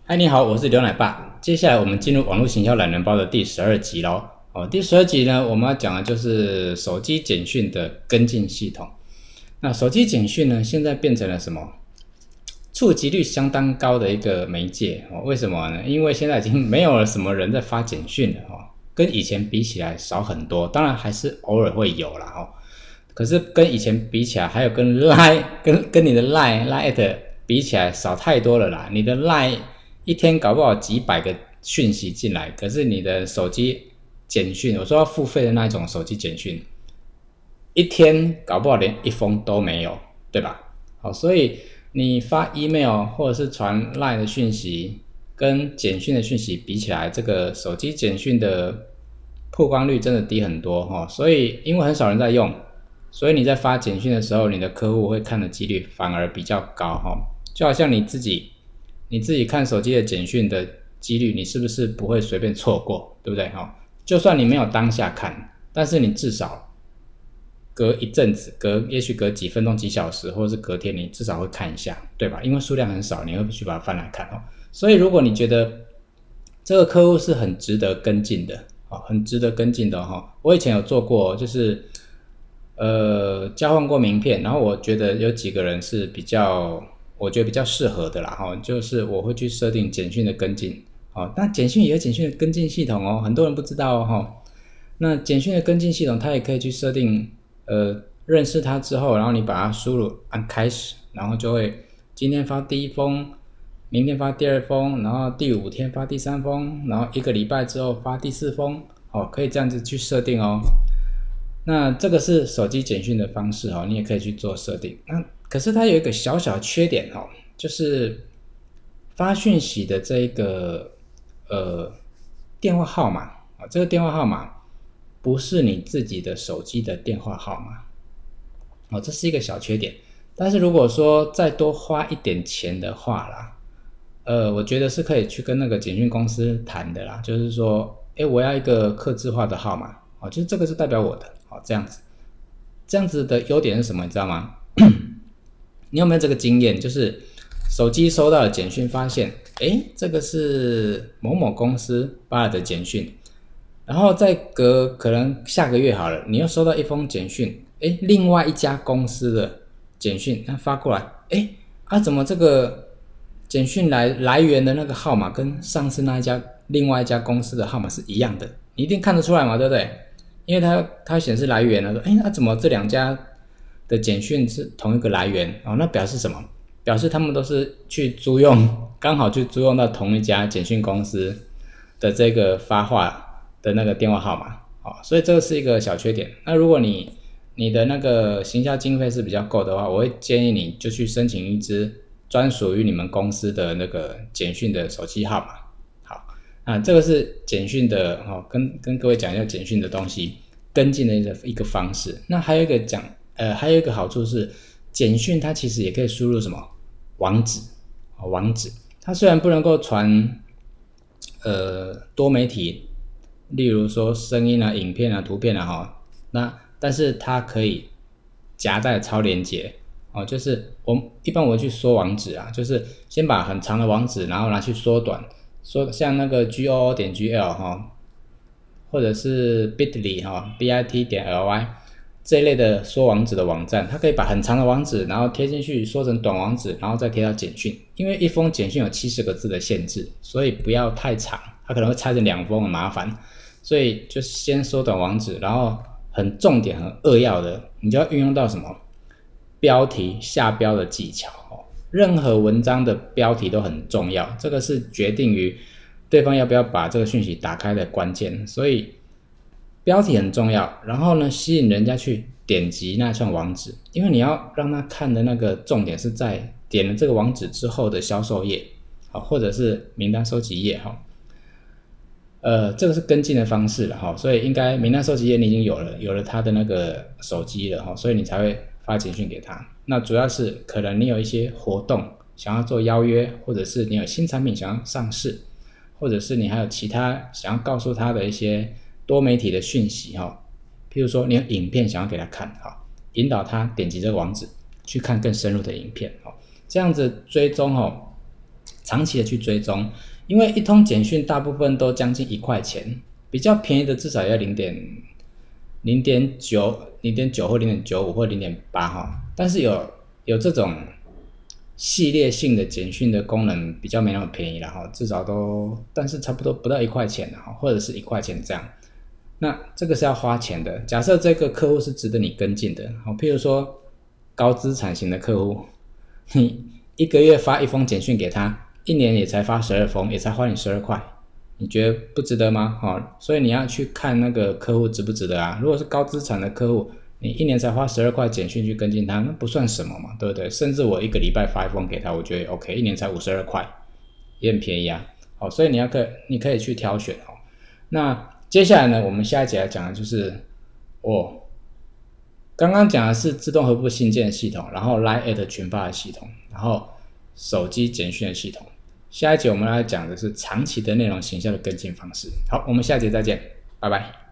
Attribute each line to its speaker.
Speaker 1: 嗨，你好，我是刘奶爸。接下来我们进入网络行销懒人包的第12集咯。第12集呢，我们要讲的就是手机简讯的跟进系统。那手机简讯呢，现在变成了什么？触及率相当高的一个媒介。为什么呢？因为现在已经没有了什么人在发简讯了，跟以前比起来少很多。当然还是偶尔会有啦，可是跟以前比起来，还有跟 Line 跟你的 Line 比起来少太多了啦。你的 Line 一天搞不好几百个讯息进来，可是你的手机简讯，我说要付费的那一种手机简讯，一天搞不好连一封都没有，对吧？好，所以你发 email 或者是传 LINE 的讯息跟简讯的讯息比起来，这个手机简讯的曝光率真的低很多，所以因为很少人在用，所以你在发简讯的时候，你的客户会看的几率反而比较高，就好像你自己看手机的简讯的几率，你是不是不会随便错过，对不对？就算你没有当下看，但是你至少隔一阵子，也许隔几分钟几小时，或者是隔天，你至少会看一下，对吧？因为数量很少，你会去把它翻来看。所以如果你觉得这个客户是很值得跟进的，很值得跟进的，我以前有做过，就是交换过名片，然后我觉得有几个人是我觉得比较适合的啦，就是我会去设定简讯的跟进，那简讯也有简讯的跟进系统很多人不知道那简讯的跟进系统，它也可以去设定，认识它之后，然后你把它输入按开始，然后就会今天发第一封，明天发第二封，然后第5天发第3封，然后1个礼拜之后发第4封，可以这样子去设定那这个是手机简讯的方式你也可以去做设定。那可是它有一个小小缺点就是发讯息的这个电话号码这个电话号码不是你自己的手机的电话号码这是一个小缺点。但是如果说再多花一点钱的话啦，我觉得是可以去跟那个简讯公司谈的啦，就是说我要一个客制化的号码就是这个是代表我的这样子的优点是什么你知道吗？你有没有这个经验，就是手机收到的简讯发现这个是某某公司发来的简讯，然后再隔可能下个月好了，你又收到一封简讯另外一家公司的简讯它发过来怎么这个简讯来源的那个号码跟上次另外一家公司的号码是一样的，你一定看得出来嘛，对不对？因为它显示来源了，说怎么这两家的简讯是同一个来源那表示什么？表示他们都是刚好去租用到同一家简讯公司的这个发话的那个电话号码所以这个是一个小缺点。那如果你的那个行销经费是比较够的话，我会建议你就去申请一支专属于你们公司的那个简讯的手机号码。好，这个是简讯的跟各位讲一下简讯的东西跟进的一个方式。那还有一个好处是，简讯它其实也可以输入什么网址，它虽然不能够传多媒体，例如说声音啊、影片啊、图片但是它可以夹带超连结就是一般我会去缩网址就是先把很长的网址然后拿去缩短，像那个 goo.gl 或者是 bit.ly 这一类的缩网址的网站，它可以把很长的网址然后贴进去缩成短网址，然后再贴到简讯。因为一封简讯有70个字的限制，所以不要太长，它可能会拆成2封很麻烦，所以就先缩短网址，然后很重点很扼要的，你就要运用到什么标题下标的技巧任何文章的标题都很重要，这个是决定于对方要不要把这个讯息打开的关键，所以标题很重要。然后呢，吸引人家去点击那串网址，因为你要让他看的那个重点是在点了这个网址之后的销售页或者是名单收集页这个是跟进的方式了所以应该名单收集页你已经有了他的那个手机了所以你才会发简讯给他。那主要是可能你有一些活动想要做邀约，或者是你有新产品想要上市，或者是你还有其他想要告诉他的一些多媒体的讯息譬如说你有影片想要给他看引导他点击这个网址去看更深入的影片这样子追踪长期的去追踪，因为一通简讯大部分都将近1块钱，比较便宜的至少要0.9或0.95或0.8哈，但是有这种系列性的简讯的功能比较没那么便宜啦哈，至少但是差不多不到1块钱哈，或者是1块钱这样。那这个是要花钱的。假设这个客户是值得你跟进的，好，譬如说高资产型的客户，你1个月发1封简讯给他，1年也才发12封，也才花你12块，你觉得不值得吗？所以你要去看那个客户值不值得啊。如果是高资产的客户，你1年才花12块简讯去跟进他，那不算什么嘛，对不对？甚至我1个礼拜发1封给他，我觉得 OK， 1年才52块，也很便宜啊。所以你可以去挑选。那接下来呢，我们下一节来讲的就是刚刚讲的是自动回复信件的系统，然后 Line@ 群发的系统，然后手机简讯的系统。下一节我们来讲的是长期的内容行销的跟进方式。好，我们下节再见，拜拜。